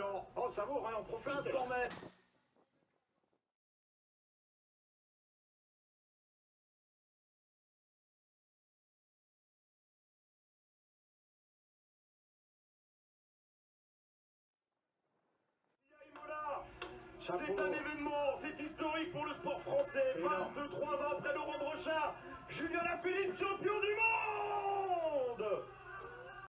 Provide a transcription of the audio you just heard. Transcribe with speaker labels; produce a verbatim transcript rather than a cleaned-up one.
Speaker 1: maintenant. Oh, ça vaut, hein, on profite.
Speaker 2: cinq cents mètres.
Speaker 1: C'est
Speaker 2: un événement, c'est historique pour le sport français. vingt-trois ans après Laurent Brochard, Julien Lafilippe, champion du monde.